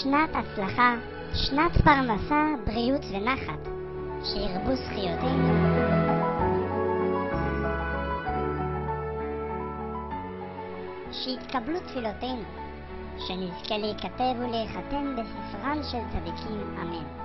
שנת הצלחה, שנת פרנסה, בריאות ונחת, שירבו זכיותינו. שיתקבלו תפילותינו, שנזכה להיכתב ולהיחתם בספרם של צדיקים, אמן.